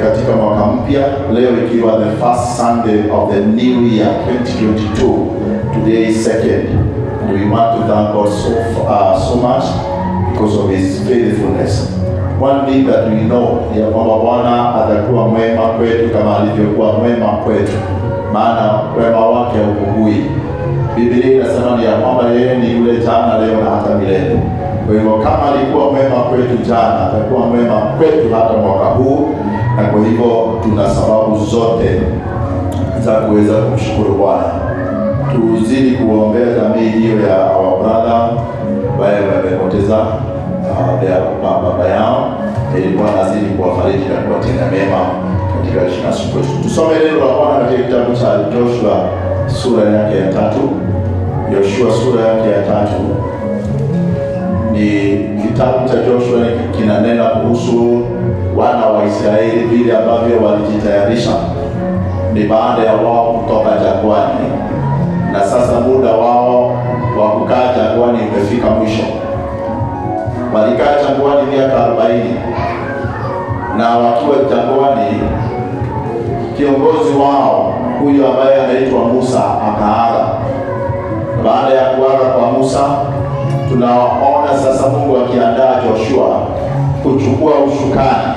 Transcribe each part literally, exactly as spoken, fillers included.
katika mwaka mpya, leo ikiwa the first Sunday of the new year twenty twenty-two. Today is second, and we want to thank God so uh, so much because of His faithfulness. One thing that we know ni kwamba Bwana atakuwa mwema kwetu kama alivyokuwa mwema kwetu, maana wema wake haupungui. Biblia inasema ni ya kwamba yeye ni yule jana, leo na hata milele. Kwa hivyo kama alikuwa mwema kwetu jana, atakuwa mwema kwetu hata mwaka huu, na kwa hivyo tuna sababu zote za kuweza kumshukuru Bwana. Tuzidi kuombea jamii hiyo ya our brother wale wamepoteza uh, baba yao, ili Bwana azidi kuwafariji na kuwatenda mema katika jina la Yesu Kristo. Tusome neno la Bwana katika kitabu cha Joshua sura yake ya tatu. Joshua sura yake ya tatu ni kitabu cha Joshua, kinanena kuhusu wana wa Israeli vile ambavyo walijitayarisha. Ni baada ya wao kutoka jangwani, na sasa muda wao wa kukaa jangwani umefika mwisho. Walikaa jangwani miaka arobaini, na wakiwa jangwani kiongozi wao huyo ambaye anaitwa Musa akaaga. Baada ya kuaga kwa Musa, tunaona sasa Mungu akiandaa Joshua kuchukua ushukani,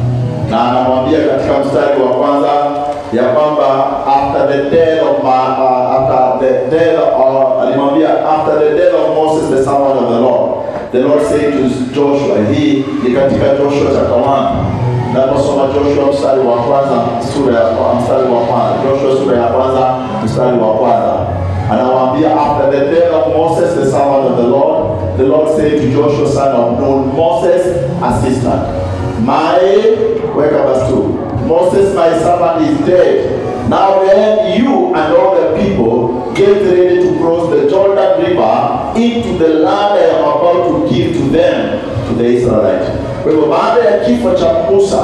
na anamwambia katika mstari wa kwanza ya kwamba after the death of my, uh, after the death of alimwambia after the death of Moses the servant of the Lord, the Lord said to Joshua. Hii ni katika Joshua chapter one. Naposoma Joshua mstari wa kwanza sura ya mstari wa kwanza Joshua sura ya kwanza mstari wa kwanza anawaambia, after the death of Moses the servant of the Lord, the Lord said to Joshua son of Nun, Moses assistant, my wake up verse two, Moses my servant is dead. Now then you and all the people get ready to cross the Jordan River into the land I am about to give to them, to the Israelites. Kwa hivyo baada ya kifo cha Musa,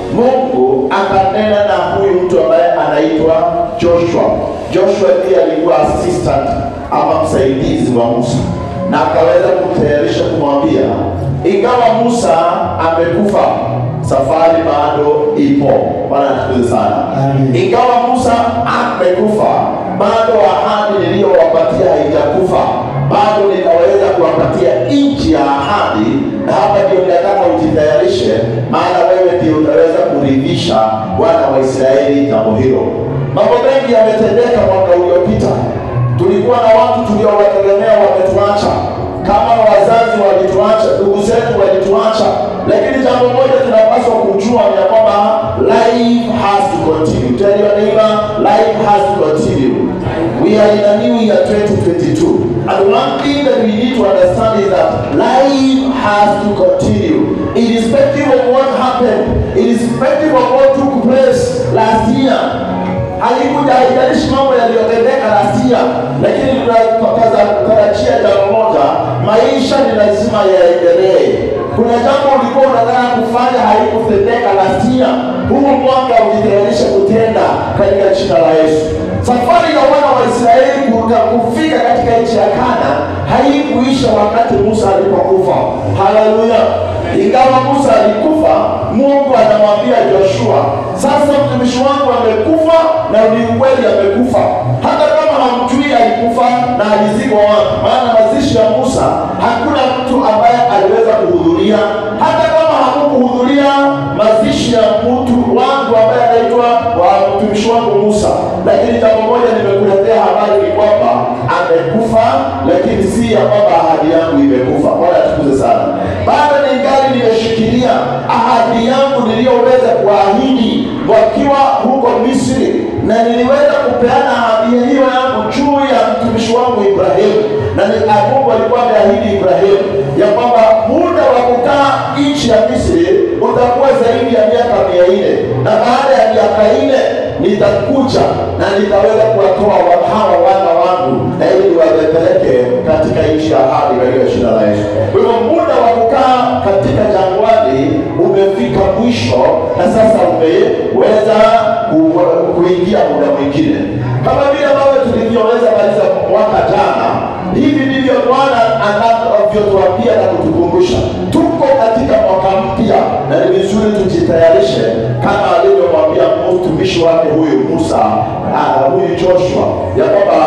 Mungu akanena na huyu mtu ambaye anaitwa Joshua. Joshua ndiye alikuwa assistant ama msaidizi wa Musa, na akaweza kutayarisha kumwambia, ingawa Musa amekufa, safari bado ipo. Bwana asifiwe sana. Ingawa Musa amekufa, bado ahadi niliyowapatia haijakufa. Bado nitaweza kuwapatia nchi ya ahadi, na hapa ndio nataka ujitayarishe, maana wewe ndio utaweza kuridhisha wana wa Israeli jambo hilo. Mambo mengi yametendeka mwaka uliopita. Tulikuwa na watu tuliowategemea wametuacha, kama wazazi walituacha, ndugu zetu walituacha, lakini jambo moja tunapaswa kujua ni kwamba life has to continue. Tell your neighbor, life has to continue. We are in a new year twenty twenty-two, and one thing that we need to understand is that life has to continue, irrespective of what happened, irrespective of what took place last year. Halikuja haijalishi mambo yaliyotendeka last year, lakini tunatarajia jambo moja, maisha ni lazima yaendelee. Kuna jambo ulikuwa unataka kufanya haikutendeka last year, huu mwaka ujitayarishe kutenda katika jina la Yesu. Safari ya wana wa Israeli kufika katika nchi ya Kanaani haikuisha wakati Musa alipokufa. Haleluya! Ingawa Musa alikufa, Mungu anamwambia Joshua, sasa mtumishi wangu amekufa, na ni ukweli amekufa. Hata kama hamjui alikufa na alizikwa wapi, maana mazishi ya Musa hakuna mtu ambaye aliweza kuhudhuria. Hata kama hakukuhudhuria mazishi ya mtu wangu ambaye anaitwa wa mtumishi wangu Musa, lakini jambo moja nimekuletea habari ni kwamba amekufa, lakini si ya kwamba ahadi yangu imekufa. Bwana tukuze sana. Bado ningali nimeshikilia ahadi yangu niliyoweza kuahidi wakiwa huko Misri, na niliweza kupeana ahadi hiyo yangu juu ya mtumishi wangu Ibrahimu. Na ni Mungu alikuwa ameahidi Ibrahimu ya kwamba muda wa kukaa nchi ya Misri utakuwa zaidi ya miaka mia nne, na baada ya miaka nne nitakuja na nitaweza kuwatoa hawa wana wangu na ili wawapeleke katika nchi ya ahadi katika jina la Yesu. Kwa hivyo muda wa kukaa katika jangwani umefika mwisho, na sasa umeweza kuingia muda mwingine. Kama vile ambavyo tulivyoweza maliza mwaka jana, hivi ndivyo Bwana anavyotuambia na kutukumbusha tuko katika mwaka mpya, na ni vizuri tujitayarishe kama alivyo mtumishi wake huyu Musa, uh, huyu Joshua, ya kwamba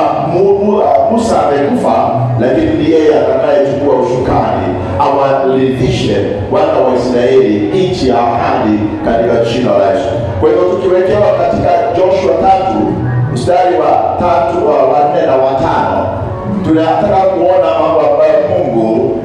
Musa amekufa, lakini ni yeye atakayechukua ushukani awaridhishe wana wa Israeli nchi ya ahadi katika jina la Yesu. Kwa hivyo tukiwekewa katika Joshua tatu mstari wa tatu wa nne na wa tano, tunataka kuona mambo ambayo Mungu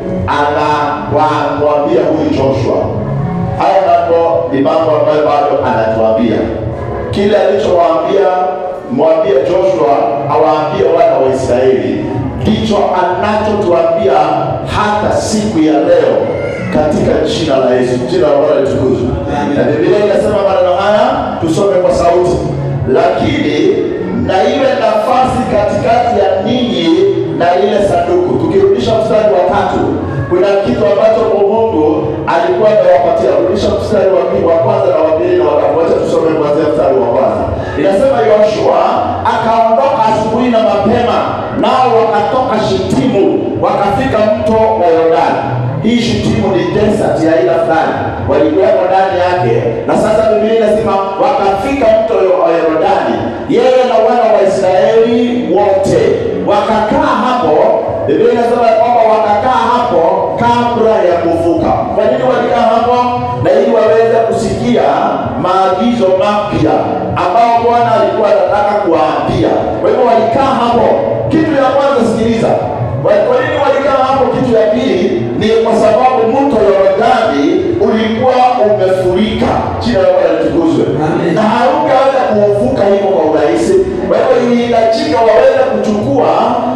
anawaambia huyu Joshua. Haya mambo ni mambo ambayo bado anatuambia. Kile alichowaambia mwambie Joshua awaambie wana wa Israeli, ndicho anachotuambia hata siku ya leo katika jina la Yesu. Jina la Bwana litukuzwe. Na Biblia inasema maneno haya, tusome kwa sauti. Lakini na iwe nafasi katikati ya ninyi na ile sanduku. Tukirudisha mstari wa tatu, kuna kitu ambacho Mungu alikuwa amewapatia. Rudisha mstari wa kwanza na wa pili na wakawacha tusome kuanzia mstari wa kwanza. Inasema Yoshua akaondoka asubuhi na mapema, nao wakatoka Shitimu wakafika mto wa Yordani. Hii Shitimu ni desert ya aina fulani, walikuwa ndani yake. Na sasa Biblia inasema wakafika mto wa Yordani, yeye na wana wa Israeli wote wakakaa hapo. Biblia inasema kwamba wakakaa hapo kabla ya kuvuka. Kwa nini walikaa hapo? Na ili waweze kusikia maagizo mapya ambao Bwana alikuwa anataka kuwaambia. Kwa hivyo walikaa hapo. Kitu ya kwanza, sikiliza. Kwa nini walikaa hapo? Kitu ya pili ni kwa sababu mto Yordani ulikuwa umefurika. Jina la Bwana litukuzwe. Na haungeweza kuvuka hivyo kwa urahisi. Kwa hivyo ilihitajika waweze kuchukua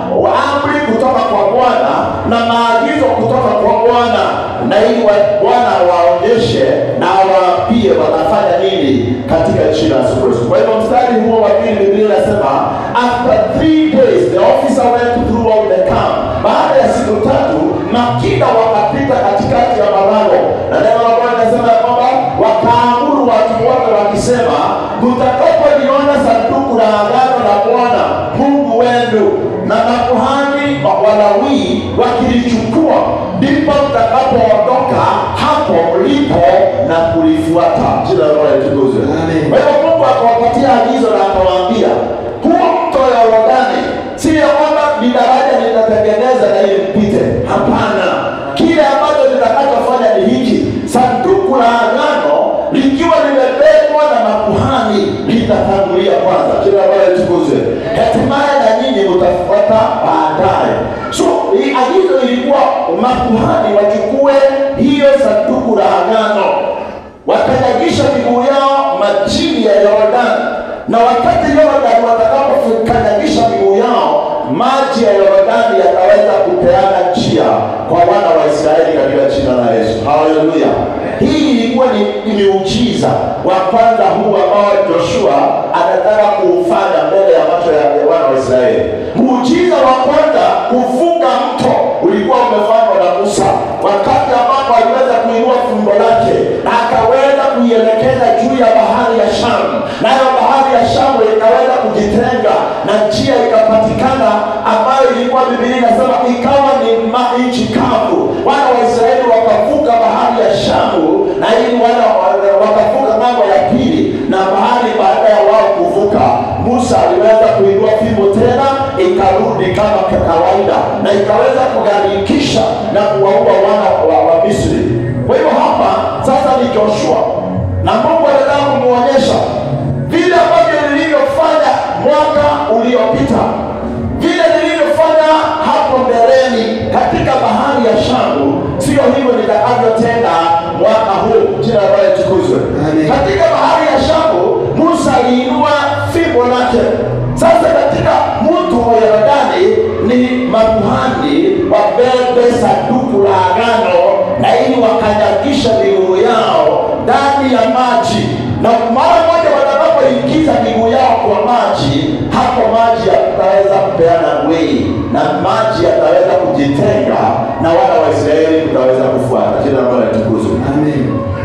amri kutoka kwa Bwana na maagizo kutoka kwa Bwana, na ili Bwana waonyeshe na waambie watafanya nini katika jina la Yesu Kristo. Kwa hivyo mstari huo wa pili Biblia inasema after three days the officer went throughout the camp. Baada ya siku tatu makida wakapita katikati ya malango, na neno la Bwana linasema kwamba wakaamuru watu wote wakisema, mtakapoliona sanduku la agano la Bwana Mungu wenu na makuhani Walawi wakilichukua, ndipo mtakapoondoka hapo mlipo na kulifuata. Jina la Bwana litukuzwe. Kwa hiyo Mungu akawapatia agizo na akawaambia, huo mto wa Yordani si ya kwamba ni daraja litatengeneza na ili mpite. Hapana. Kile ambacho litakachofanya ni hiki: sanduku la agano likiwa limebebwa na makuhani litatangulia kwanza. Jina la Bwana litukuzwe. Hatimaye na nyinyi mtafuata baadaye. So hii agizo ilikuwa makuhani wachukue hiyo sanduku la agano, wakanyagisha miguu yao majini ya Yordani, na wakati Yordani watakapokanyagisha miguu yao, maji ya Yordani yataweza kupeana njia kwa wana wa Israeli katika jina la Yesu. Haleluya. Hii ilikuwa ni miujiza wa kwanza huu ambao Joshua anataka kuufanya mbele ya macho ya wana wa Israeli. Muujiza wa kwanza, kuvuka mto, ulikuwa umefanywa na Musa wakati ambapo aliweza kuinua fumbo lake na akaweza kuielekeza juu ya bahari ya Shamu, nayo bahari ya Shamu ikaweza kujitenga na njia ikapatikana ambayo ilikuwa Biblia inasema ikawa ni nchi kavu. Wana wa Israeli wakavuka bahari ya Shamu, na ili wana wakavuka ng'ambo ya pili, na bahari baada ya wao kuvuka, Musa aliweza kuinua fimbo tena, ikarudi kama kawaida na ikaweza kugharikisha na kuwaua wana wa, wa Misri. Kwa hiyo hapa sasa ni Joshua, na Mungu anataka kumuonyesha vile ambavyo nilivyofanya mwaka uliopita, vile nilivyofanya hapo mbeleni katika bahari ya Shamu, sio hivyo nitakavyotenda mwaka huu. Jina la Bwana litukuzwe. Katika bahari ya Shamu Musa aliinua fimbo lake. Sasa katika mto wa Yordani ni makuhani wabebe sanduku la agano, na ili wakanyagisha miguu yao ndani ya maji, na mara moja watakapoingiza miguu yao kwa maji, hapo maji yataweza kupeana wei na maji yataweza kujitenga na wana wa Israeli kutaweza kufuata. Jina la Bwana litukuzwe. Amen.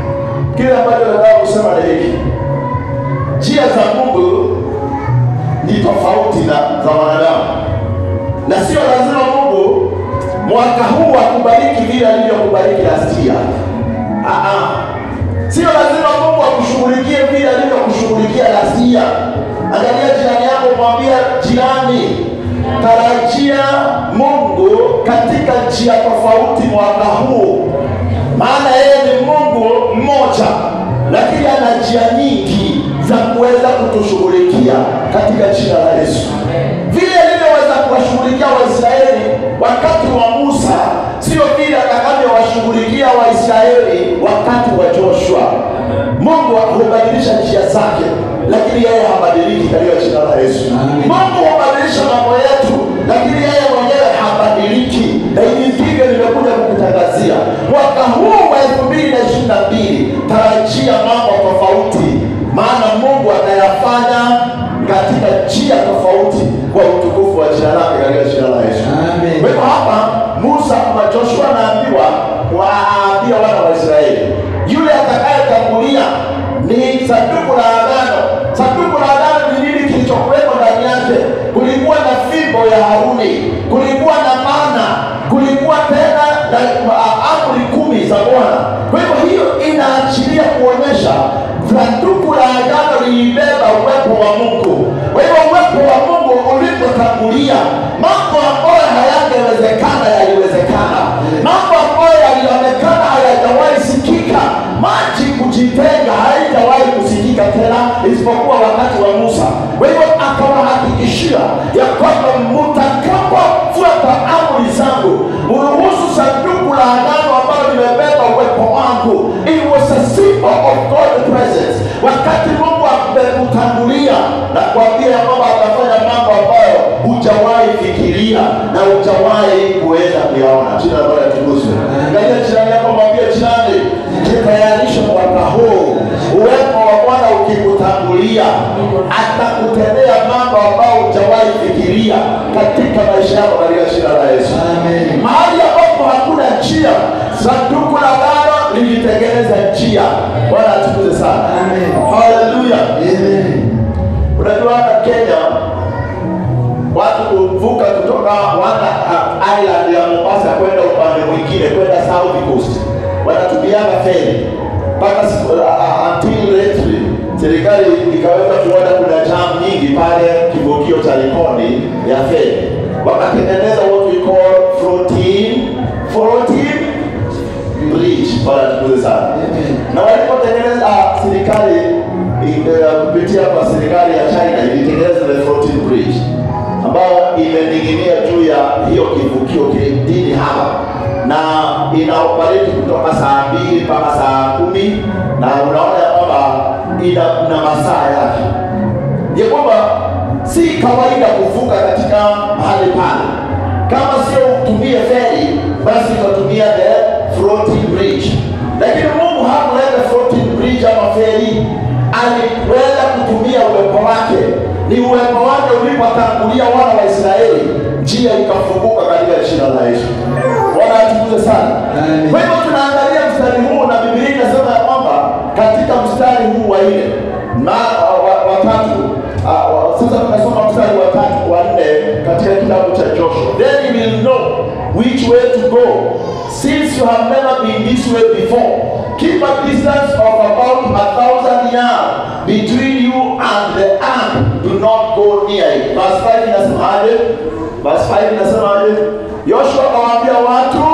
Kile ambacho nataka kusema ni hiki: njia za Mungu ni tofauti na za wanadamu, na sio lazima Mungu mwaka huu akubariki vile alivyokubariki last year. Ah ah. Sio lazima Mungu akushughulikie vile alivyokushughulikia kushughulikia lazia. Angalia jirani yako, mwambie jirani, tarajia Mungu katika njia tofauti mwaka huu. Maana yeye ni Mungu mmoja, lakini ana njia nyingi za kuweza kutushughulikia katika jina la Yesu. Vile alivyoweza kuwashughulikia Waisraeli wakati wa Musa, sio vile atakavyowashughulikia Waisraeli wakati wa Joshua. Mungu hubadilisha njia zake, lakini yeye habadiliki katika jina la Yesu. Mungu hubadilisha mambo yetu, lakini yeye mwenyewe habadiliki. Na hivi ndivyo nimekuja kukutangazia mwaka huu wa elfu mbili na ishirini na mbili. Tarajia mambo tofauti, maana Mungu atayafanya katika njia tofauti kwa utukufu wa jina lake katika jina la Yesu. Amen. Kwa hivyo hapa Musa na Joshua anaambiwa waambia wana wa Israeli, yule atakayetangulia ni sanduku la agano. Sanduku la agano ni nini kilichokuwepo ndani yake? Kulikuwa na fimbo ya Haruni, kulikuwa na mana, kulikuwa tena na amri kumi za Bwana. Kwa hivyo hiyo inaachilia kuonyesha sanduku la agano lilibeba uwepo wa Mungu. Kwa hivyo uwepo wa Mungu ulipotangulia, mambo ambayo hayangewezekana yaliwezekana. Mambo ambayo yalionekana hayajawahi sikika, maji kujitenga haijawahi kusikika tena isipokuwa wakati wa Musa. Kwa hivyo akawahakikishia ya kwamba mtakapofuata amri zangu, uruhusu sanduku la agano ambalo limebeba uwepo wangu. It was a symbol of God's presence. Wakati Mungu amekutangulia na kuambia kwamba atafanya mambo ambayo hujawahi fikiria na hujawahi kuweza kuyaona. Jina la Bwana litukuzwe. Angalia jirani yako, mwambie jirani, jitayarishe mwaka huu. Uwepo wa Bwana ukikutangulia, atakutendea mambo ambayo hujawahi fikiria katika maisha yako katika jina la Yesu. Amen. Mahali ambapo hakuna njia, sanduku la agano lilitengeneza njia. Bwana atukuze sana. Amen. Hallelujah. Amen. Unajua hapa Kenya watu kuvuka kutoka Wanda Island ya Mombasa kwenda upande mwingine, kwenda South Coast, wanatumiana feri. Mpaka until lately serikali ikaweza kuona kuna jam nyingi pale kivukio cha Likoni ya feri. Wakatengeneza what we call floating floating bridge. Bwana tukuze sana. Na walipotengeneza serikali kupitia kwa serikali ya China ilitengeneza the floating bridge ambayo imening'inia juu ya hiyo kivukio kidini hapa, na inaoperate kutoka saa mbili mpaka saa kumi, na unaona kwamba ina, ina masaa yake. Ya kwamba si kawaida kuvuka katika mahali pale. Kama sio utumie feri, basi utatumia the floating bridge. Lakini Mungu hakuleta floating bridge ama feri, aliweza kutumia uwepo wake. Ni uwepo wake ulipotangulia wana wa Israeli, njia ikafunguka katika jina la Yesu. Bwana atukuze sana. Kwa hivyo tunaangalia mstari huu, na Biblia inasema ya kwamba katika mstari huu wa nne na wa tatu, sasa tunasoma mstari wa tatu wa nne katika kitabu cha Joshua. Then you will know which way to go, since you have never been this way before. Keep a distance of about a thousand yards between you and the ark. Do not go near it. Verse five inasemaje? Verse five inasemaje? Joshua akawaambia watu,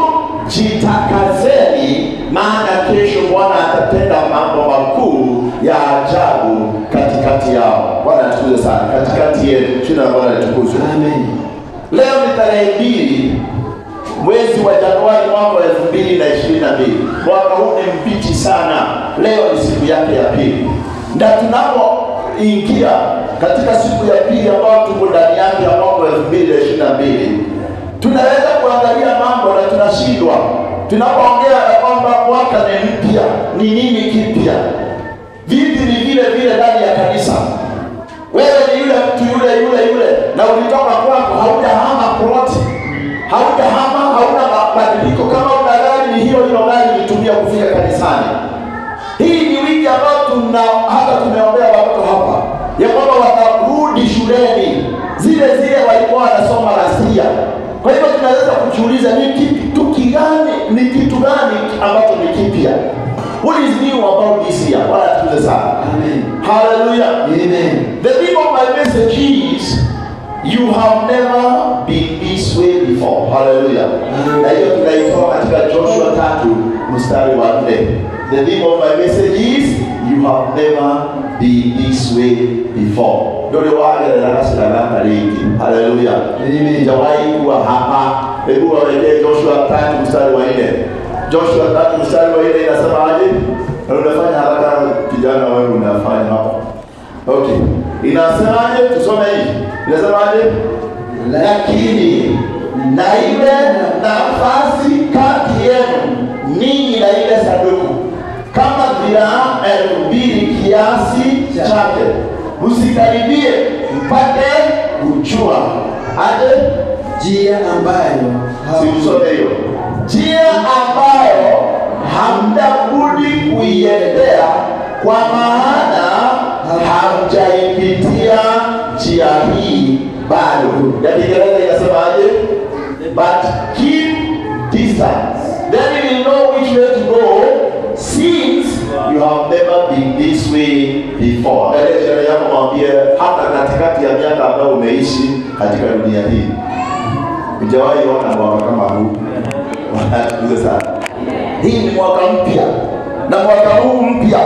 jitakazeni, maana kesho Bwana atatenda mambo makuu ya ajabu katikati yao. Bwana atukuze sana. Katikati yetu. Jina la Bwana litukuzwe. Amen. Leo ni tarehe mbili mwezi wa Januari mwaka elfu mbili na ishirini na mbili. Mwaka huu ni mbichi sana. Leo ni siku yake ya pili, na tunapoingia katika siku ya pili ambayo tuko ndani yake ya mwaka elfu mbili na ishirini na mbili, tunaweza kuangalia mambo na tunashindwa. Tunapoongea kwamba mwaka ni mpya, ni nini kipya? Vipi ni vile vile ndani ya kanisa. Wewe ni yule mtu yule yule yule, na ulitoka kwako, haujahama ploti, haujahama, hauna mabadiliko. Kama una gari, ni hiyo hiyo gari ulitumia kufika kanisani. Hii ni wiki ambayo tuna hata tumeombea watoto hapa ya kwamba watarudi shuleni zile zile walikuwa wanasoma last year. Kwa hivyo tunaweza kujiuliza ni kitu gani, ni kitu gani ambacho ni kipya? What is new about this year? What are the Amen. Hallelujah. Amen. The theme of my message is, you have never been this way before. Hallelujah. Na hiyo tunaitoa katika Joshua tatu mstari wa nne. The theme of my message is, you have never been this way before. Ndio wale darasa la namba lingi. Hallelujah. Amen. Jawahi kuwa hapa. Hebu waweke Joshua tatu mstari wa nne. Joshua tatu mstari wa nne inasema aje? Na unafanya haraka kijana wewe unafanya hapo. Okay. Inasemaje? Tusome hii. Inasemaje? Lakini na ile nafasi kati yenu ninyi na ile sanduku kama dhiraa elfu mbili kiasi chake, msikaribie mpate kujua aje njia ambayo siusome hiyo njia ambayo hamtabudi kuiendea, kwa maana hamjaipitia njia hii bado. Ya Kiingereza inasemaje? But keep distance, then you will know which way to go, since you have never been this way before. Ile sheria yako mwambie, hata katikati ya miaka ambayo umeishi katika dunia hii, hujawahi ona mwaka kama huu. Wanatukuze sana. Hii ni mwaka mpya, na mwaka huu mpya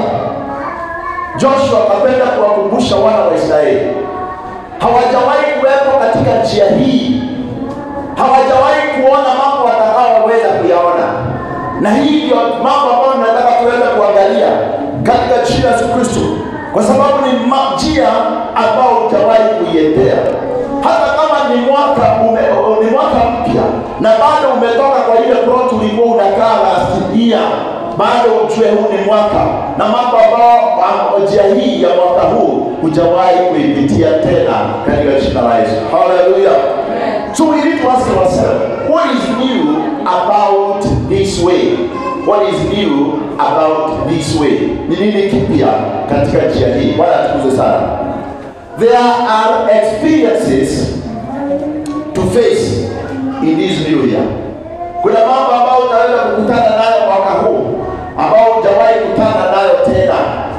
Joshua akapenda kuwakumbusha wana wa Israeli, hawajawahi kuwepo katika njia hii, hawajawahi kuona mambo watakaoweza kuyaona. Na hii ndio mambo ambayo tunataka tuweze kuangalia katika jina la Yesu Kristo, kwa sababu ni njia ambayo utawahi kuiendea. Hata kama ni mwaka ume, ni mwaka mpya na bado umetoka kwa ile plot ulikuwa unakaa last year, bado ujue huu ni mwaka, na mambo ambayo njia hii ya mwaka huu hujawahi kuipitia tena katika jina la Yesu. Hallelujah. So we need to ask ourselves, what is new about this way? What is new about this way? Ni nini kipya katika njia hii? Bwana atukuze sana. There are experiences to face in this new year. Kuna mambo ambayo utaweza kukutana nayo mwaka huu ambao hujawahi kukutana nayo tena,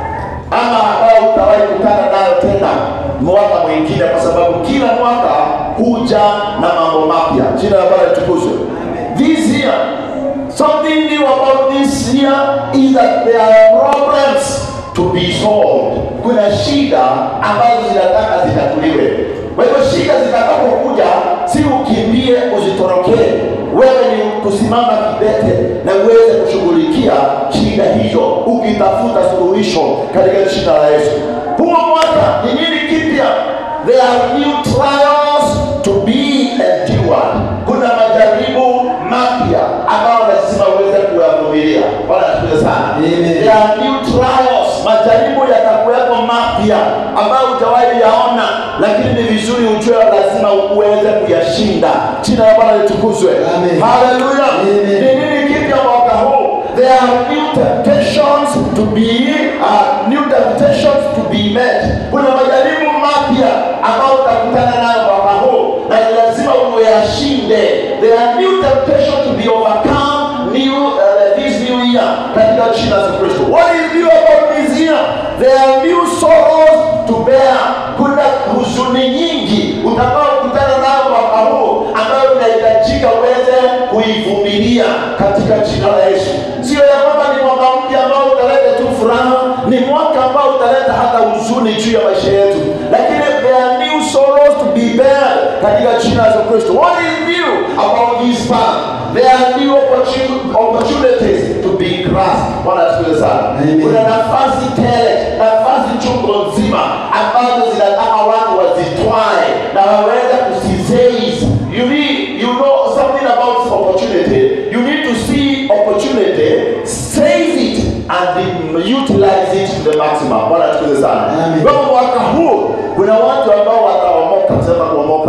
ama ambao utawahi kukutana nayo tena mwaka mwingine, kwa sababu kila mwaka huja na mambo mapya. Jina la Bwana litukuzwe. This year, something new about this year is that there are problems to be solved. Kuna shida ambazo zinataka zitatuliwe. Kwa hivyo shida zitakapokuja, si ukimbie uzitorokee. Wewe ni kusimama kidete na uweze kushughulikia shida hizo, ukitafuta suluhisho katika jina la Yesu. Huo mwaka ni nini kipya? There are new trials to be endured. Kuna majaribu mapya ambayo lazima uweze kuyavumilia. Bwana asifiwe sana. There are new trials, majaribu yatakuwepo mapya ambayo hujawahi yaona, lakini ni vizuri ujue lazima uweze kuyashinda. Jina la Bwana litukuzwe. Hallelujah. Ni nini kipya mwaka huu? There are new temptations to be uh, new temptations to be met. Kuna majaribu mapya ambayo utakutana nayo mwaka huu na lazima uyashinde. There are new temptations to be overcome new uh, this new year katika jina la Kristo. What is new about this year? There are new sorrows to bear. Kuna huzuni nyingi utakaokutana nayo mwaka huu ambayo unahitajika uweze kuivumilia katika jina la Yesu. Sio ya kwamba ni mwaka mpya ambao utaleta tu furaha, ni mwaka ambao utaleta hata huzuni juu ya maisha yetu. Lakini there are new sorrows to be bear katika jina la Kristo. What is new about this path? There are new opportunities to be grasped. Bwana asifiwe sana. Kuna nafasi tele, nafasi chungu nzima ambazo zinataka watu wazitwae na waweze kuseize. You need, you know something about this opportunity. You need to see opportunity, seize it and utilize it to the maximum. Bwana asifiwe sana. Kwa mwaka huu kuna watu ambao wataomoka, sema kuomoka.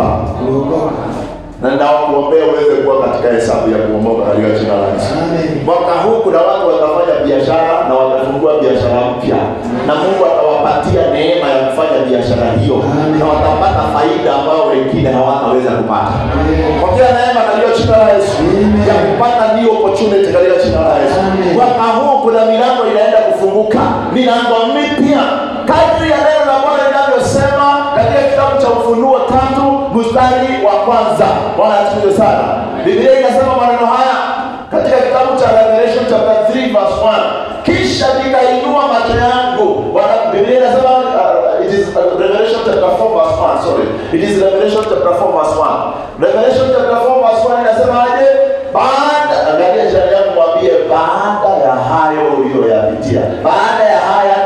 Na ninakuombea uweze kuwa katika hesabu ya kuomoka katika jina la Yesu. Mwaka huu kuna watu watafanya biashara na watafungua biashara mpya. Na Mungu atawapatia neema ya kufanya biashara hiyo. Na watapata faida faida ambayo wengine hawataweza kupata. Pokea neema katika jina la Yesu ya kupata hiyo opportunity katika jina la Yesu. Mwaka huu kuna milango inaenda kufunguka, milango mipya kadri ya neno la Bwana linavyosema katika kitabu cha Ufunuo tatu mstari wa kwanza. Bwana asifiwe sana. Biblia inasema maneno haya katika kitabu cha Revelation chapter three verse one. Kisha nikainua macho yangu. Bwana, Biblia inasema uh, it is uh, Revelation chapter four verse one. Sorry. It is Revelation chapter four verse one. Revelation chapter four verse one inasema aje? Baada, angalia jirani yangu mwambie, baada ya hayo uliyoyapitia. Baada ya haya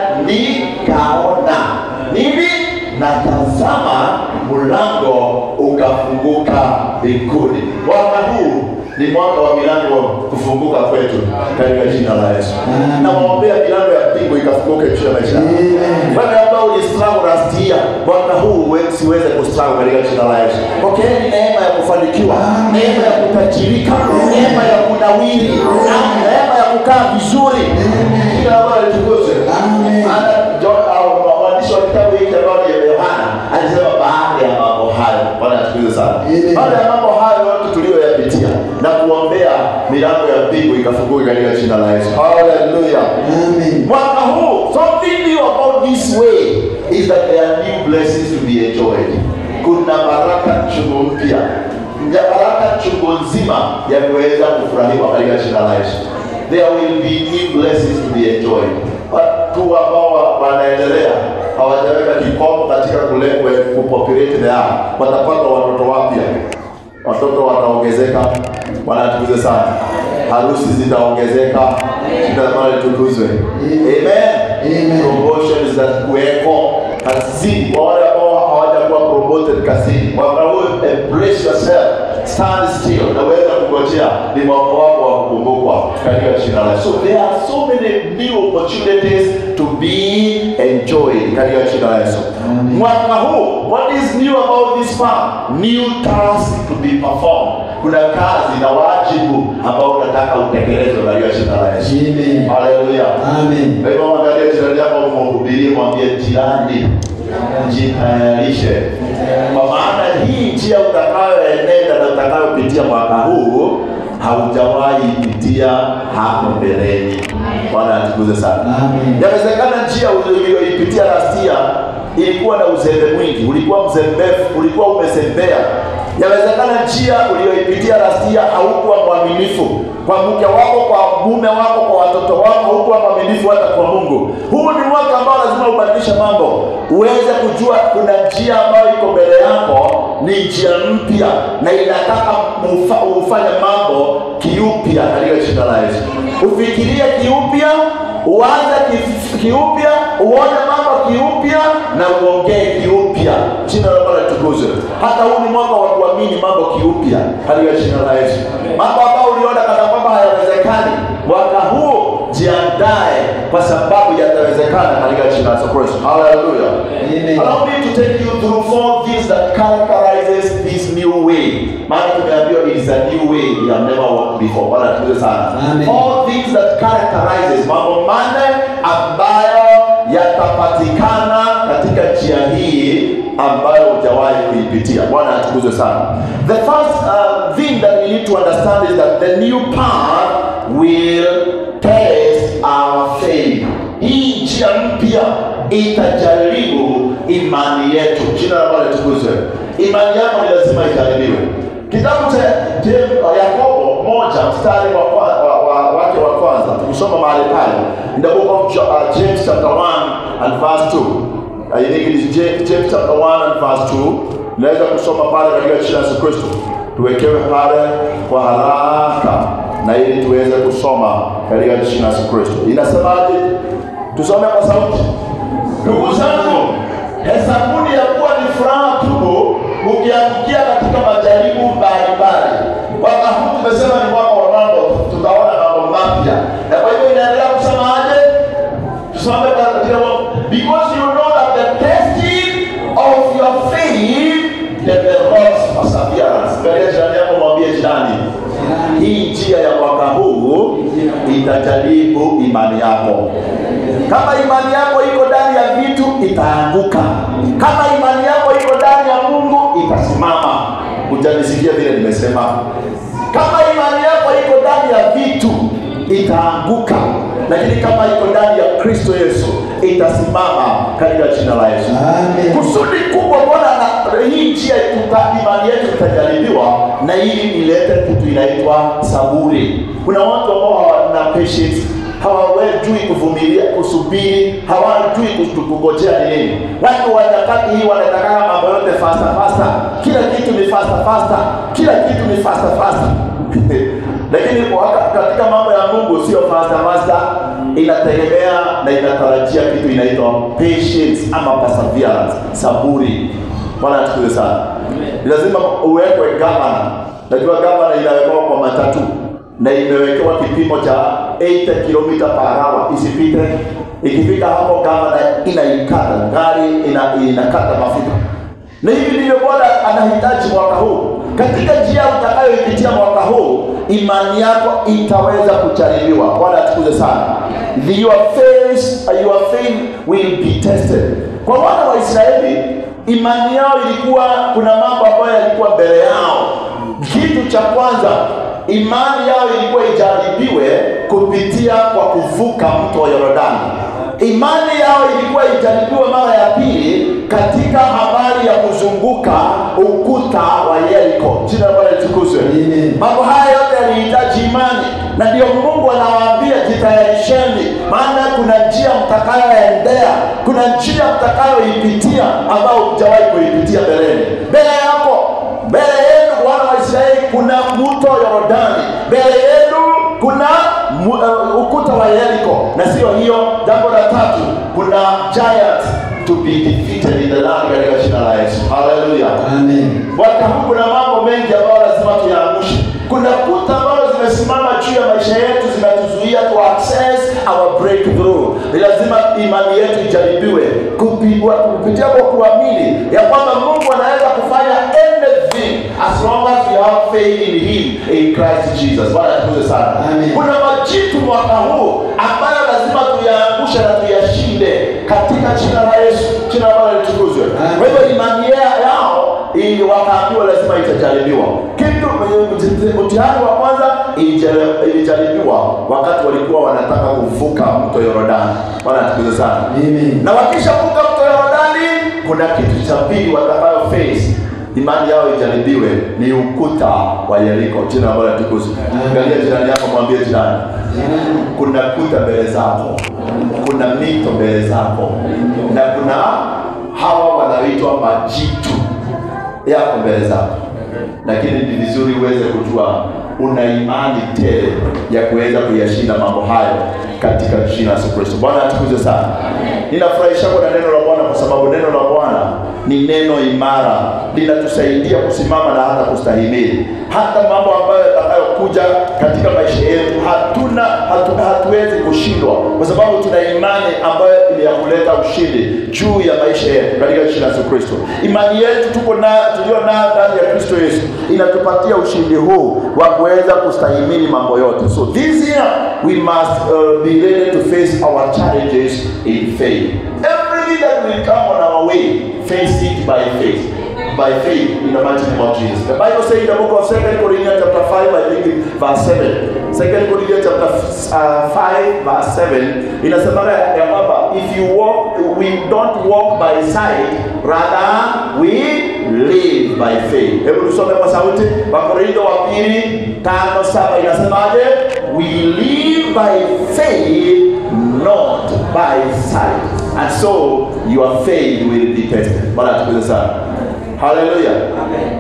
nikaona. Nini? Na tazama mlango ukafunguka mbinguni. Mwaka huu ni mwaka wa milango kufunguka kwetu katika jina la Yesu. Na waombea milango ya mbingu ikafunguke juu ya maisha. Wale ambao ulistruggle last year, mwaka huu wewe siweze kustruggle katika jina la Yesu. Pokeeni neema ya kufanikiwa, neema ya kutajirika, neema ya kunawiri, neema ya kukaa vizuri. Kila mara tukuze. Amen. Ana John au mwandishi wa kitabu hiki ambao ni Yohana alisema baada ya mambo hayo, Bwana atukuze sana. Baada ya mambo hayo yote tuliyoyapitia na kuombea milango ya mbingu ikafunguka katika jina la Yesu. Hallelujah. Amen. Mwaka huu, something new about this way is that there are new blessings to be enjoyed. Kuna baraka chungu mpya. Ya baraka chungu nzima ya kuweza kufurahiwa katika jina la Yesu. There will be new blessings to be enjoyed. Watu ambao wanaendelea hawajaweka kikomo katika kulengwe kupopulate the earth, watapata watoto wapya. Watoto wataongezeka. Bwana atukuze sana. Harusi zitaongezeka. Tutamani tukuzwe. Amen. Amen. Promotions za kuweko kazini. Wale ambao hawajakuwa promoted kazini, wakawe embrace yourself. Stand still. Na wewe kungojea ni mwaka wako wa kukumbukwa katika jina la Yesu. So there are so many new opportunities to be enjoyed katika jina la Yesu. Mwaka huu, what is new about this farm? New tasks to be performed. Kuna kazi na wajibu ambao unataka utekelezwe katika jina la Yesu. Amen. Hallelujah. Amen. Kwa hivyo angalia jirani yako, mhubirie, mwambie jirani, jitayarishe. Kwa maana hii njia utakayoenenda na utakayopitia mwaka huu haujawahi pitia hapo mbeleni. Bwana atukuze sana. Amen. Yawezekana njia uliyoipitia last year ilikuwa na uzembe mwingi, ulikuwa mzembefu, ulikuwa umezembea. Yawezekana njia uliyoipitia last year haukuwa mwaminifu kwa mke wako, kwa mume wako, kwa watoto wako, haukuwa mwaminifu hata kwa Mungu. Huu ni mwaka ambao lazima ubadilishe mambo. Uweze kujua kuna njia ambayo iko mbele yako, ni njia mpya na inataka ufanye mambo kiupya katika jina la Yesu. Ufikirie kiupya, uanze kiupya, uone mambo kiupya na uongee kiupya. Jina la Bwana litukuzwe. Hata huu ni mwaka wa kuamini mambo kiupya katika jina la Yesu. Mambo ambayo uliona kana kwamba hayawezekani, mwaka huu jiandae kwa sababu yatawezekana katika jina la Yesu Kristo. Hallelujah. Amen. Allow me to take you through four things that characterizes this new way. Maana tumeambiwa it is a new way we have never walked before. Bwana tukuze sana. Four things that characterizes, mambo manne ambayo yatapatikana katika njia hii ambayo hujawahi kuipitia. Bwana atukuzwe sana. The first uh, thing that we need to understand is that the new path will test our faith. Hii njia mpya itajaribu imani yetu. Jina la Bwana litukuzwe. Imani yako ni lazima ijaribiwe. Kitabu cha Yakobo moja mstari wa wa, wa wake wa kwanza tukisoma mahali pale, in the book of uh, James chapter one and verse two. I think it is James chapter one and verse two. Naweza kusoma pale katika jina la Yesu Kristo. Tuwekewe pale kwa haraka na ili tuweze kusoma katika jina la Yesu Kristo. Inasemaje? Tusome kwa sauti. Ndugu zangu, hesabuni ya kuwa ni furaha tubu ukiangukia katika majaribu mbalimbali. Mwaka huu tumesema ni mwaka wa mambo, tutaona mambo mapya. Na kwa hivyo inaendelea kusema aje? Tusome katika because you know that the testing of your faith develops perseverance. Mbele jirani yako mwambie jirani, hii njia ya mwaka huu itajaribu imani yako. Kama imani yako iko ndani ya vitu itaanguka. Kama imani yako iko ndani ya Mungu Mmenisikia vile nimesema? Kama imani yako iko ndani ya vitu itaanguka, lakini kama iko ndani ya Kristo Yesu itasimama katika jina la Yesu. Amen. Kusudi kubwa Bwana na hii njia tuta imani yetu itajaribiwa na ili ilete kitu inaitwa saburi. Kuna watu ambao hawana patience, hawajui kuvumilia, kusubiri, hawajui kungojea nini. Watu wa nyakati hii wanataka mambo yote fasta fasta. Kila kitu ni fasta fasta. Kila kitu ni fasta fasta. Lakini katika mambo ya Mungu sio fasta fasta, inategemea na inatarajia kitu inaitwa patience ama perseverance, saburi. Bwana atukuze sana. Lazima uwekwe gavana. Najua gavana inawekwa kwa matatu na imewekewa kipimo cha eighty kilometers per hour isipite. Ikifika hapo gavana inaikata gari, ina inakata mafuta. Na hivi ndivyo Bwana anahitaji mwaka huu. Katika njia utakayoipitia mwaka huu, imani yako itaweza kujaribiwa. Bwana atukuze sana. Your faith, your faith will be tested. Kwa wana wa Israeli, imani yao ilikuwa, kuna mambo ambayo yalikuwa mbele yao. Kitu cha kwanza, imani yao ilikuwa ijaribiwe kupitia kwa kuvuka mto Yordani. Imani yao ilikuwa ijaribiwe mara ya pili katika habari ya kuzunguka ukuta wa Yeriko. Jina la Bwana litukuzwe. Mambo haya yote yanahitaji imani, na ndio Mungu anawaambia jitayarisheni, maana kuna njia mtakayoendea, kuna njia mtakayoipitia ambayo hujawahi kuipitia mbeleni. Mbele yako, mbele yenu wana wa Israeli kuna mto Yordani. Mbele yenu kuna uh, ukuta wa Yeriko. Na sio hiyo, jambo la tatu, kuna giant to be defeated in the land katika jina la Yesu. Hallelujah. Amen. Mwaka huu kuna mambo mengi ambayo lazima tuyaangushe. Kuna kuta ambazo zimesimama juu ya maisha yetu zinatuzuia to access our breakthrough. Ni lazima imani yetu ijaribiwe kupigwa kupitia kwa kuamini ya kwamba Mungu anaweza kufanya anything as long as we have faith in him, in Christ Jesus. Bwana tukuze sana. Amen. Kuna majitu mwaka huu ambayo lazima tuyaangushe na tuyashinde katika jina la Yesu. Jina la Bwana litukuzwe. Kwa hivyo imani yao ili wakaambiwa lazima itajaribiwa. Kitu mtihani wa kwanza ilijaribiwa wakati walikuwa wanataka kuvuka mto Yordani. Bwana tukuze sana. Amen. Na wakishavuka mto Yordani, kuna kitu cha pili watakayo face imani yao ijaribiwe, ni ukuta wa Yeriko. Jina la Bwana litukuzwe. Angalia jirani yako, mwambie jirani, kuna kuta mbele zako, kuna mito mbele zako, na kuna hawa wanaitwa majitu yako mbele zako. Lakini ni vizuri uweze kujua una imani tele ya kuweza kuyashinda mambo hayo katika jina la Yesu Kristo. Bwana atukuze sana. Ninafurahisha kwa neno la Bwana kwa sababu neno la Bwana ni neno imara, linatusaidia kusimama na hata kustahimili hata mambo ambayo yatakayokuja katika maisha yetu. Hatuna hatu, hatuwezi kushindwa kwa sababu tuna imani ambayo ni ya kuleta ushindi juu ya maisha yetu katika jina la Yesu Kristo. Imani yetu tuko na tulio nayo ndani ya Kristo Yesu inatupatia ushindi huu wa kuweza kustahimili mambo yote. So this year we must uh, be ready to face our challenges in faith. Everything that will come on our way, face it by faith. By faith in the mighty name of Jesus. The Bible says in the book of Second Corinthians chapter five, I think verse seven. Second Corinthians chapter uh, five verse seven. Inasema ya kwamba if you walk, we don't walk by sight, rather we live by faith. Hebu tusome kwa sauti. Wakorintho wa pili tano saba inasemaje? We live by faith, not by sight. And so your faith will be tested. Bwana tukuze sana. Hallelujah. Amen.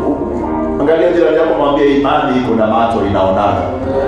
Angalia jirani yako, mwambie imani iko na macho inaonaga.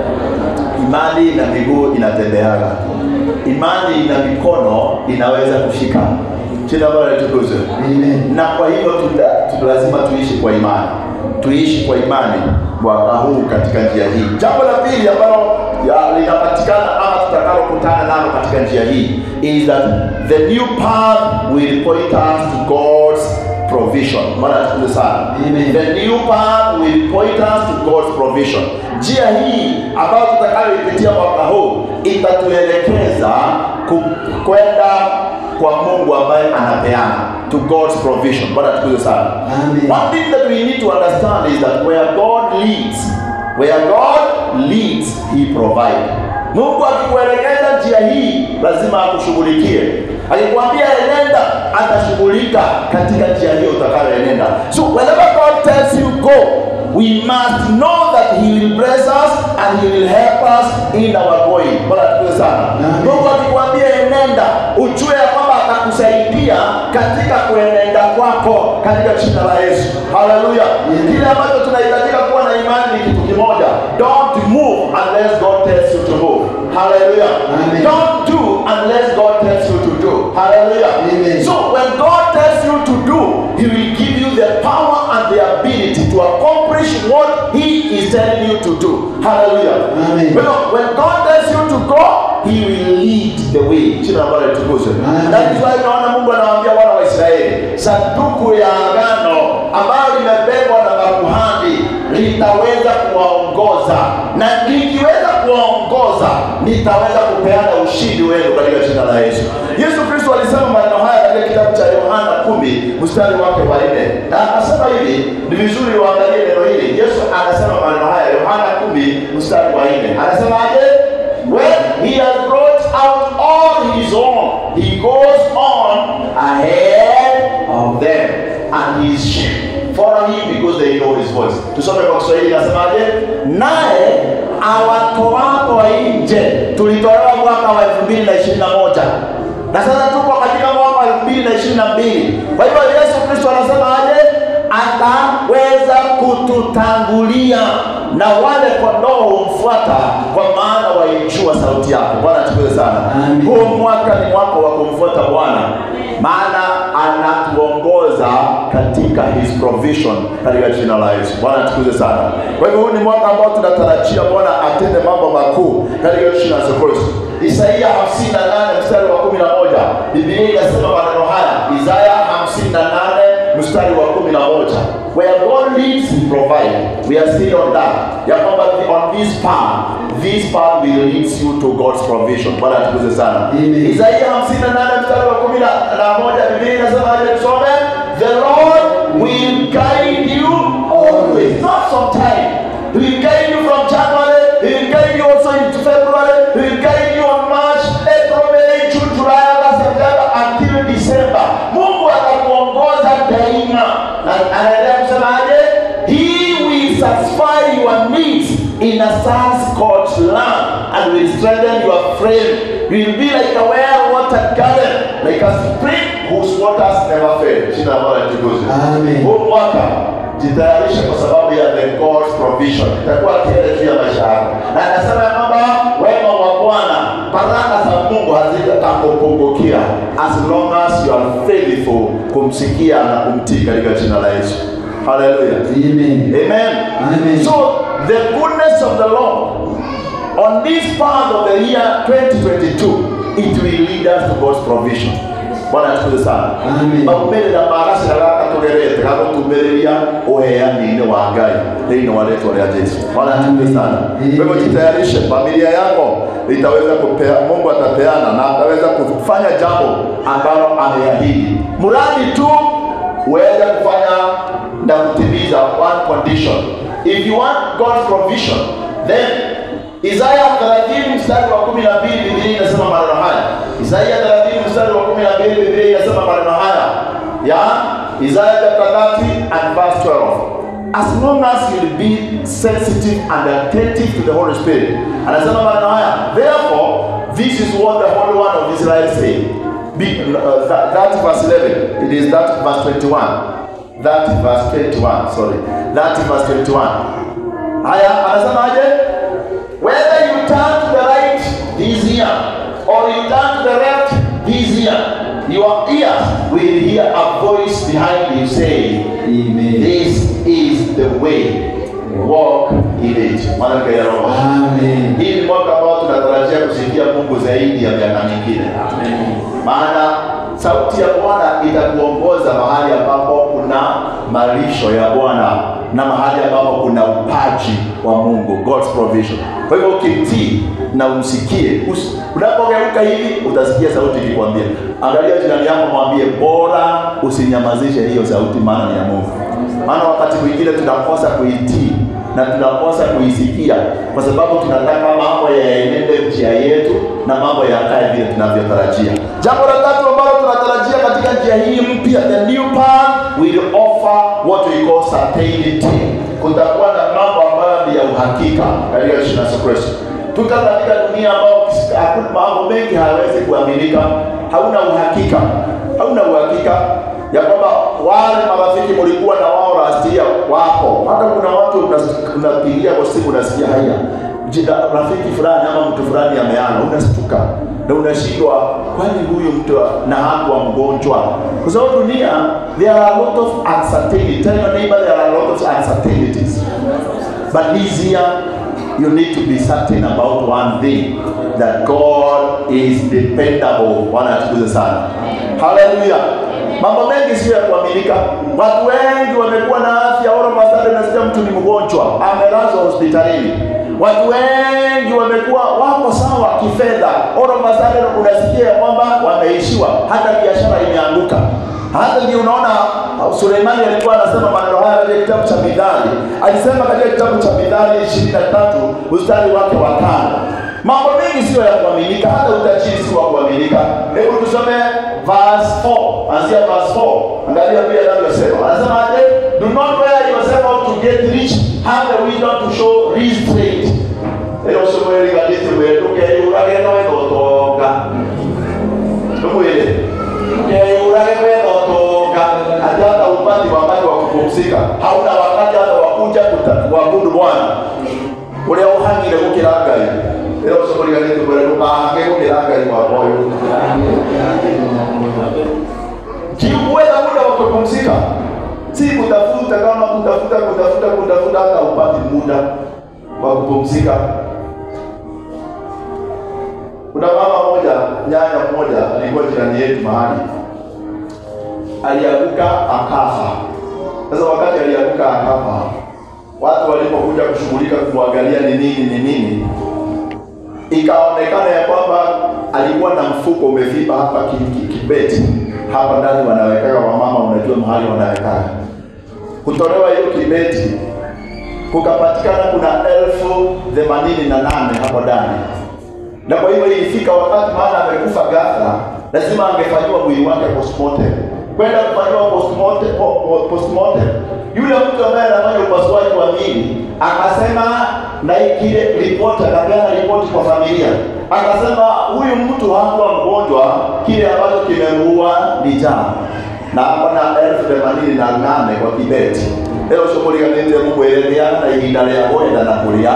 Imani na miguu inatembeaga. Imani na mikono inaweza kushika. Jina la Bwana litukuzwe. Amen. Na kwa hivyo lazima tuishi kwa imani. Tuishi kwa imani mwaka huu katika njia hii. Jambo la pili ambalo linapatikana ama tutakalo kutana nalo katika njia hii is that the new path will point us to God's provision. Bwana tukuze sana. Amen. The new path will point us to God's provision. Njia hii ambayo tutakayoipitia mwaka huu itatuelekeza kwenda kwa Mungu ambaye anapeana, to God's provision. Bwana tukuze sana. Amen. One thing that we need to understand is that where God leads, where God leads, He provides. Mungu akikuelekeza njia hii lazima akushughulikie. Akikwambia enenda, atashughulika katika njia hiyo utakayoenenda. So whenever God tells you go, we must know that He will bless us and He will help us in our going. Bwana tukuze sana. Mungu akikwambia enenda, ujue kwamba atakusaidia katika kuenenda kwako katika jina la Yesu. Hallelujah. Kile ambacho tunahitajika kuwa na imani ni kitu kimoja. Don't move unless God tells you to move. Hallelujah. Amen. Don't do unless God tells you to do. Hallelujah. Amen. So when God tells you to do, He will give you the power and the ability to accomplish what He is telling you to do. Hallelujah. Amen. When, when God tells you to go, He will lead the way. Jina ambalo litukuzwe. That is why unaona Mungu anawaambia wana wa Israeli, sanduku ya agano ambalo limebebwa na makuhani litaweza kuwaongoza, na likiweza kuwaongoza nitaweza kupeana ushindi wenu katika jina la Yesu. Yesu Kristo alisema maneno haya katika kitabu cha Yohana kumi mstari wake wa nne. Na anasema hivi, ni vizuri uangalie neno hili. Yesu anasema maneno haya Yohana kumi mstari wa nne. Anasema aje? When He has brought out all His own, He goes on ahead of them, and His sheep follow Him because they know His voice. Tusome kwa Kiswahili. Nasemaje? Naye awatoapo nje. Tulitolewa mwaka wa elfu mbili na ishirini na moja. Na sasa tuko katika mwaka wa elfu mbili na ishirini na mbili. Kwa hivyo Yesu Kristo anasema aje? Ataweza kututangulia na wale kondoo humfuata kwa maana waijua sauti yake. Bwana tukuze sana. Huu mwaka ni mwaka wa kumfuata Bwana, maana anatuongoza katika His provision katika jina la Yesu. Bwana tukuze sana. Kwa hivyo huu ni mwaka ambao tunatarajia Bwana atende mambo makuu katika jina la Yesu Kristo. Isaia hamsini na nane mstari wa kumi na moja. Biblia inasema maneno haya. Isaia hamsini na nane mstari wa kumi na moja. Where God leads, He provides. We are still on that. Ya kwamba on this path, this path will lead you to God's provision. Bwana tukuze sana. Isaia hamsini na nane mstari wa kumi na moja. Biblia inasema aje tusome? The Lord will guide you always, not sometime. He will guide you from January. He will guide you also into February. He will guide you on March, April, May, June, July, August, September until December. Mungu atakuongoza daima. Na anaendelea kusema aje? He will satisfy your needs in a sun-scorched land and will strengthen your frame. You will be like a well-watered garden, like a spring whose waters never fail. Jina la Bwana litukuzwe. Amen. Huu mwaka jitayarishe kwa sababu ya the God's provision. Itakuwa tele juu ya maisha yako. Na anasema ya kwamba wema wa Bwana, baraka za Mungu hazitakupungukia as long as you are faithful kumsikia na kumtii katika jina la Yesu. Hallelujah. Amen. Amen. Amen. So the goodness of the Lord on this part of the year twenty twenty-two, it will lead us to God's provision. Bwana tukuze sana. Amen. Maumere na marasi na gaka tugerete kako tumereria uheani wa Ngai ndio waletu wa Yesu. Bwana tukuze sana. Kwa hivyo jitayarishe, familia yako itaweza kupea, Mungu atapeana na ataweza kufanya jambo ambalo ameahidi. Mradi tu uweze kufanya na kutimiza one condition. If you want God's provision, then Isaya thelathini mstari wa kumi na mbili Biblia inasema maneno haya. Isaya thelathini mstari wa kumi na mbili Biblia inasema maneno haya. Ya Isaiah chapter thirty and verse twelve. As long as you will be sensitive and attentive to the Holy Spirit. Anasema maneno haya. Therefore, this is what the Holy One of Israel said. Be, uh, that, that verse eleven. It is that verse twenty-one. That verse twenty-one. Sorry. That verse twenty-one. Haya anasema aje? Whether you turn to the right this year or you turn to the left this year, your ears will hear a voice behind you saying, Amen. This is the way. Walk in it. Amen. Hii ni mwaka ambao tunatarajia kusikia Mungu zaidi ya miaka mingine. Amen. Maana sauti ya Bwana itakuongoza mahali ambapo kuna malisho ya Bwana na mahali ambapo kuna upaji wa Mungu, God's provision. Kwa hivyo ukitii na umsikie, unapogeuka hivi utasikia sauti ikikwambia. Angalia jirani yako, mwambie bora usinyamazishe hiyo sauti, maana ni ya Mungu. Maana wakati mwingine tunakosa kuitii na tunakosa kuisikia kwa sababu tunataka mambo yaenende njia yetu na mambo yakae vile tunavyotarajia. Jambo la tatu ambalo tunatarajia katika njia hii mpya, the new path will offer what we call certainty. Kutakuwa na mambo ambayo ni ya uhakika katika jina la Yesu Kristo. Tuko katika dunia ambayo mambo mengi hayawezi kuaminika, hauna uhakika. Hauna uhakika ya kwamba wale marafiki mlikuwa na wao last year wapo. Hata kuna watu unapigia kwa simu unasikia haya, jina rafiki fulani ama mtu fulani ameana, unastuka na unashindwa, kwani huyu mtu na hapo mgonjwa? Kwa sababu dunia, there are a lot of uncertainty. Tell your neighbor there are a lot of uncertainties. But this year you need to be certain about one thing, that God is dependable. Bwana atukuze sana. Hallelujah. Mambo mengi sio ya kuaminika. Watu wengi wamekuwa na afya, ora masada nasikia mtu ni mgonjwa, amelazwa hospitalini. Watu wengi wamekuwa wako sawa kifedha, ora masada unasikia kwamba wameishiwa, hata biashara imeanguka. Hata ndio unaona Suleimani alikuwa anasema maneno haya katika kitabu cha Mithali. Alisema katika kitabu cha Mithali ishirini na tatu mstari wake wa tano. Mambo mengi sio ya kuaminika, hata utajiri sio wa kuaminika. Hebu tusome verse four. Anzia verse four. Angalia pia anavyosema. Anasema aje? Do not wear yourself out to get rich, have the wisdom to show restraint. Leo somo hili kanisa wetu ke urage no etotoka. Ndio ile. Ke urage no etotoka. Hata upati wakati wa kupumzika. Hauna wakati hata wa kuja kuabudu Bwana. Ule uhangile kukiranga hivi. Leo somo hili kanisa wetu baage kukiranga hivi kwa moyo. Kiuweza muda wa kupumzika. Si kutafuta kama kutafuta kutafuta kutafuta hata upati muda wa kupumzika. Kuna mama moja, nyanya moja alikuwa jirani yetu mahali. Alianguka akafa. Sasa wakati alianguka akafa, watu walipokuja kushughulika kumwangalia ni nini ni nini, ikaonekana ya kwamba alikuwa na mfuko umevimba hapa kibeti. Hapa ndani wanaweka wa mama, unajua mahali wanaweka. Kutolewa hiyo kibeti, kukapatikana kuna elfu themanini na nane hapo ndani. Na kwa hiyo ilifika wakati maana amekufa ghafla, lazima angefanywa mwili wake postmortem. Kwenda kufanywa postmortem, postmortem. Yule mtu ambaye anafanya upasuaji wa mwili akasema, na ile ripoti akapeana ripoti kwa familia. Akasema huyu mtu hakuwa mgonjwa, kile ambacho kimemuua ni njaa. Na kuna elfu themanini na nane kwa kibeti. Leo shughuli kanite Mungu elea na ihinda lya kwenda na kulia.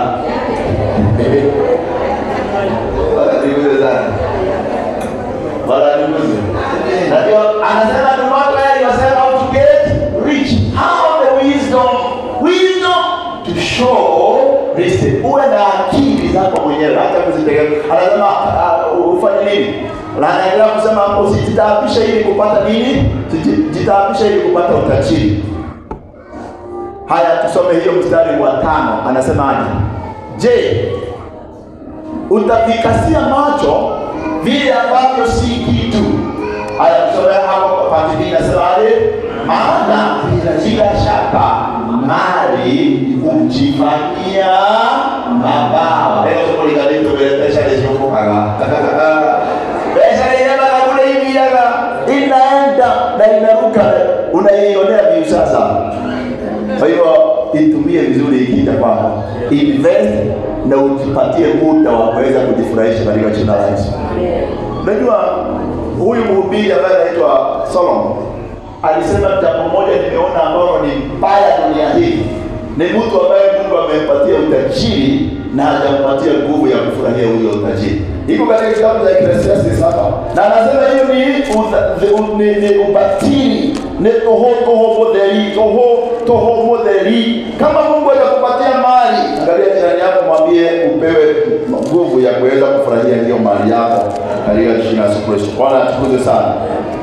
Niweze sana. Bala niweze. Ndio anasema do not wear yourself out to get rich. Have the wisdom, wisdom to show this. Uwe na akili zako mwenyewe hata kuzitegemea. Anasema uh, ufanye nini? Na anaendelea kusema usijitaabishe ili kupata nini? Usijitaabishe ili kupata utajiri. Haya, tusome hiyo mstari wa tano. Anasemaje? Je, utavikasia macho vile ambavyo si kitu? Haya, tusome hapo kwa pande mbili. Anasemaje? Maana bila shaka mali hujifanyia mabawa. Leo somo linaleta kuelezea hizo kaga. Pesa ile bana kule hivi yaga inaenda na inaruka, unaionea vizuri sasa. Kwa hiyo itumie vizuri ikija kwako. Invest na ujipatie muda wa kuweza kujifurahisha katika jina la Yesu. Unajua huyu mhubiri ambaye anaitwa Solomon alisema jambo moja nimeona ambalo ni mbaya dunia hii. Ni mtu ambaye Mungu amempatia utajiri na hajampatia nguvu ya kufurahia huyo utajiri. Iko katika kitabu cha Ecclesiastes hapa. Na anasema hiyo ni ni ni ubatili, ni toho toho modeli, toho toho modeli. Kama Mungu atakupatia mali, angalia jirani yako, mwambie upewe nguvu ya kuweza kufurahia hiyo mali yako katika jina la Yesu Kristo. Bwana atukuze sana.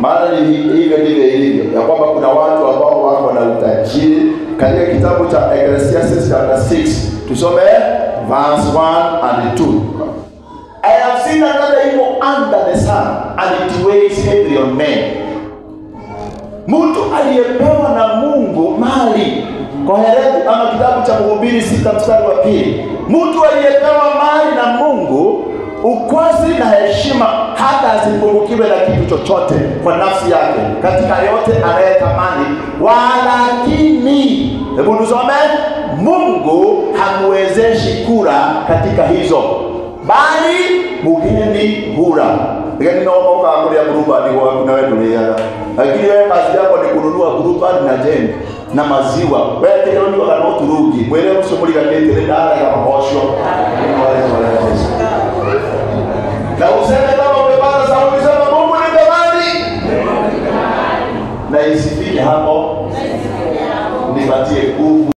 Maana ni hivyo ndivyo ilivyo, ya kwamba kuna watu ambao wako na utajiri. Katika kitabu cha Ecclesiastes chapter six, tusome verse one and two. I have seen another evil under the sun, and it weighs heavily on men. Mtu aliyepewa na Mungu mali, kwa Heredi ama kitabu cha Mhubiri sita mstari wa pili. Mtu aliyepewa mali na Mungu, ukwasi na heshima, hata asipungukiwe na kitu chochote kwa nafsi yake katika yote anayetamani. Walakini, hebu tusome, Mungu hamwezeshi kura katika hizo, bali mugeni hura. Lakini naomba ukaangalia grupa ni wapi na wewe dunia. Lakini wewe kazi yako ni kununua grupa na jengo na maziwa. Wewe ndio ndio kana uturugi. Wewe usumuli kanete ndio ndara ya mabosho.